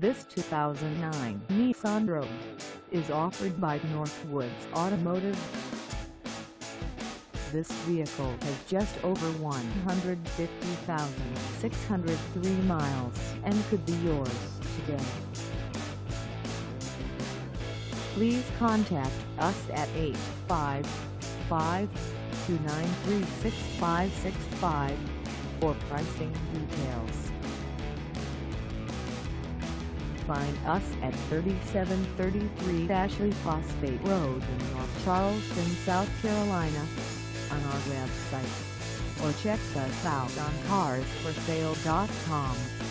This 2009 Nissan Rogue is offered by Northwoods Automotive. This vehicle has just over 150,603 miles and could be yours today. Please contact us at 855-293-6565 for pricing details. Find us at 3733 Ashley Phosphate Road in North Charleston, South Carolina, on our website, or check us out on carsforsale.com.